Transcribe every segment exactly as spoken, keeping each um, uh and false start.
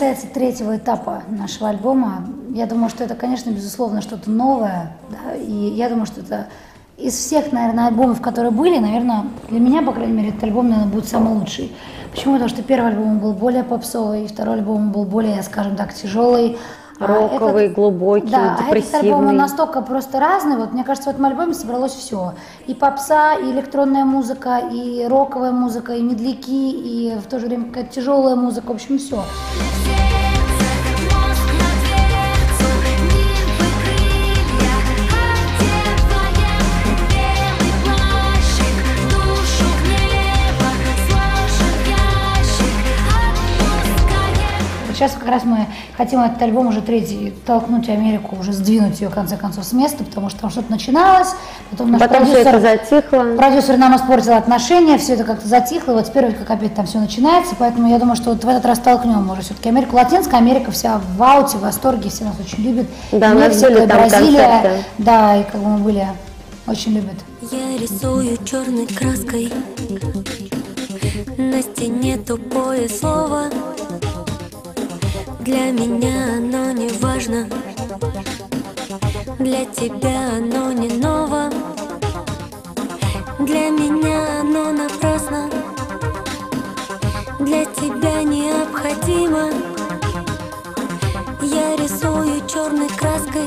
касается третьего этапа нашего альбома, я думаю, что это, конечно, безусловно, что-то новое. Да, и я думаю, что это из всех, наверное, альбомов, которые были, наверное, для меня, по крайней мере, этот альбом, наверное, будет самый лучший. Почему? Потому что первый альбом был более попсовый, второй альбом был более, скажем так, тяжелый. Роковый, этот, глубокий, да, депрессивный. А этот альбом настолько просто разный. Вот, мне кажется, в этом альбоме собралось все. И попса, и электронная музыка, и роковая музыка, и медляки, и в то же время какая-то тяжелая музыка. В общем, все. Сейчас как раз мы хотим этот альбом уже третий толкнуть Америку, уже сдвинуть ее в конце концов с места, потому что там что-то начиналось, потом наш потом продюсер, все это затихло. продюсер нам испортил отношения, все это как-то затихло, и вот теперь как опять там все начинается, поэтому я думаю, что вот в этот раз толкнем уже все-таки Америку. Латинская Америка вся в ауте, в восторге, все нас очень любят. Да, мы были там Бразилия, концерты. Да, и как бы мы были, очень любят. Я рисую черной краской на стене тупое слово. Для меня оно не важно, для тебя оно не ново, для меня оно напрасно, для тебя необходимо. Я рисую черной краской,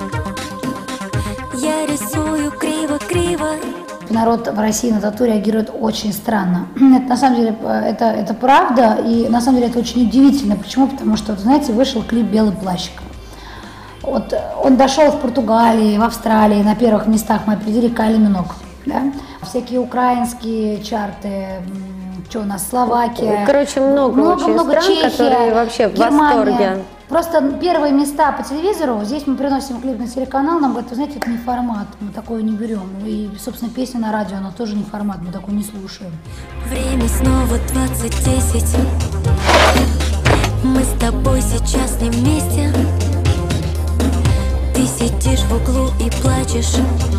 я рисую криво-криво. Народ в России на тату реагирует очень странно. Это, на самом деле, это, это правда, и на самом деле это очень удивительно. Почему? Потому что, вот, знаете, вышел клип «Белый плащик». Вот, он дошел в Португалии, в Австралии, на первых местах мы определили Кайли Миноуг. Да? Всякие украинские чарты, что у нас, Словакия. Короче, много, много очень много стран, Чехия, которые вообще в Германия. восторге. Просто первые места по телевизору, здесь мы приносим клип на телеканал, нам говорят, вы знаете, это не формат, мы такое не берем. И, собственно, песня на радио, она тоже не формат, мы такое не слушаем. Время снова двадцать десять. Мы с тобой сейчас не вместе. Ты сидишь в углу и плачешь.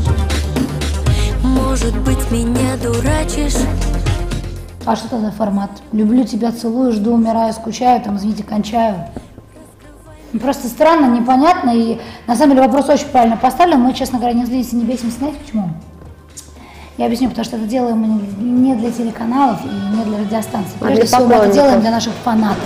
Может быть, меня дурачишь. А что это за формат? Люблю тебя, целую, жду, умираю, скучаю, там, извините, кончаю. Просто странно, непонятно, и на самом деле вопрос очень правильно поставлен. Мы, честно говоря, не злимся, не бесимся. Знаете почему? Я объясню, потому что это делаем мы не для телеканалов и не для радиостанций. Прежде а всего, мы это делаем для наших фанатов.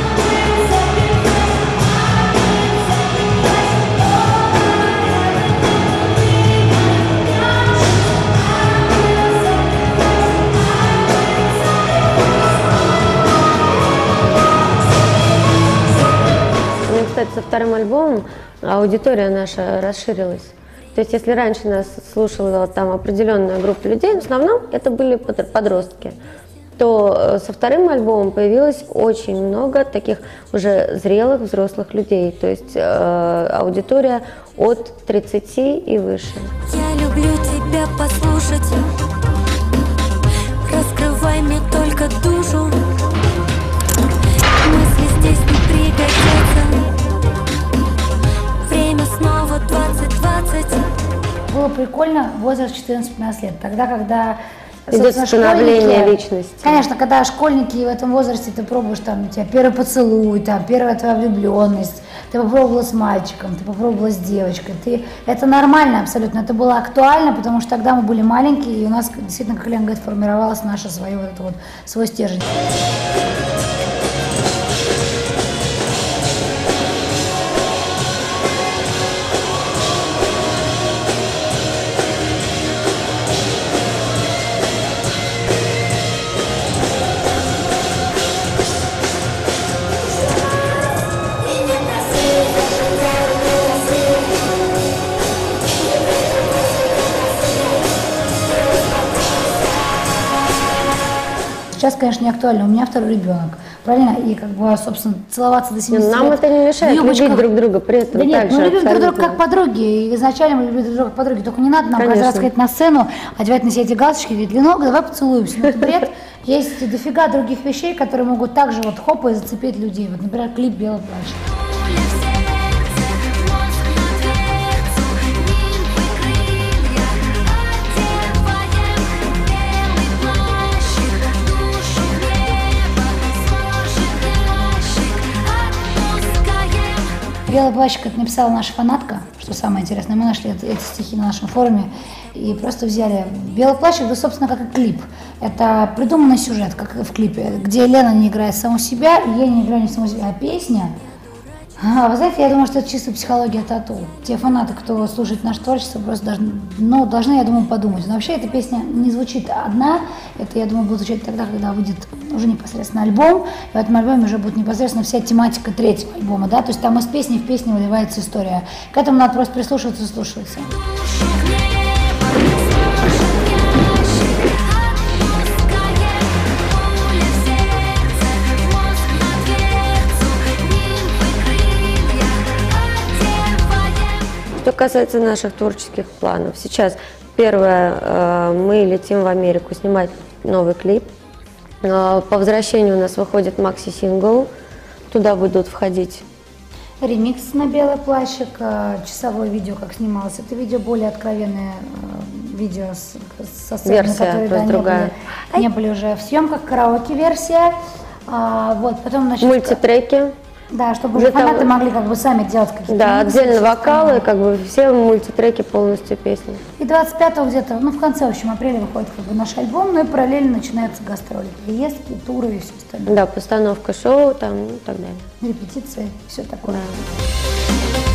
Кстати, со вторым альбомом аудитория наша расширилась. То есть, если раньше нас слушала там определенная группа людей, в основном это были подростки, то со вторым альбомом появилось очень много таких уже зрелых взрослых людей. То есть э, аудитория от тридцати и выше. Я люблю тебя послушать, раскрывай мне только душу, мысли здесь не пригодятся. Время снова двадцать двадцать. Было прикольно возраст четырнадцать-пятнадцать лет, тогда, когда идет становление личности. Конечно, когда школьники в этом возрасте, ты пробуешь, там, у тебя первый поцелуй, там, первая твоя влюбленность, ты попробовала с мальчиком, ты попробовала с девочкой, ты... это нормально абсолютно, это было актуально, потому что тогда мы были маленькие, и у нас действительно, как Лена говорит, формировалось наше свое, вот это вот, свой стержень. Сейчас, конечно, не актуально. У меня второй ребенок. Правильно? И как бы, собственно, целоваться до семидесяти лет. Нам это не мешает любить друг друга при этом. Да нет, мы любим друг друга как подруги. И изначально мы любим друг друга как подруги. Только не надо нам каждый раз ходить на сцену, одевать на себя эти галстучки и говорить, Ленок, давай поцелуемся. Ну, это бред. Есть дофига других вещей, которые могут также вот хопа и зацепить людей. Вот, например, клип «Белый плащ». «Белый плащик» это написала наша фанатка, что самое интересное. Мы нашли эти, эти стихи на нашем форуме и просто взяли. «Белый плащик», да, собственно, как и клип. Это придуманный сюжет, как в клипе, где Лена не играет саму себя, и я не играю не саму себя, а песня. А, вы знаете, я думаю, что это чисто психология тату. Те фанаты, кто слушает наше творчество, просто должны, ну, должны, я думаю, подумать. Но вообще эта песня не звучит одна. Это, я думаю, будет звучать тогда, когда выйдет уже непосредственно альбом. И в этом альбоме уже будет непосредственно вся тематика третьего альбома, да. То есть там из песни в песню выливается история. К этому надо просто прислушиваться и слушаться. Что касается наших творческих планов, сейчас первое, мы летим в Америку снимать новый клип. По возвращению у нас выходит макси-сингл, туда будут входить ремикс на «Белый плащик», часовое видео, как снималось. Это видео более откровенное видео с, со сцены, которые да, не, были, не были уже в съемках, караоке-версия. А, вот, потом, значит, мультитреки. Да, чтобы уже фанаты там могли как бы сами делать какие-то. Да, отдельно вокалы, как бы все мультитреки, полностью песни. И двадцать пятого где-то, ну в конце, в общем, апреля выходит как бы наш альбом, ну и параллельно начинаются гастроли, поездки, туры и все остальное. Да, постановка шоу там и так далее. Репетиции, все такое. Да.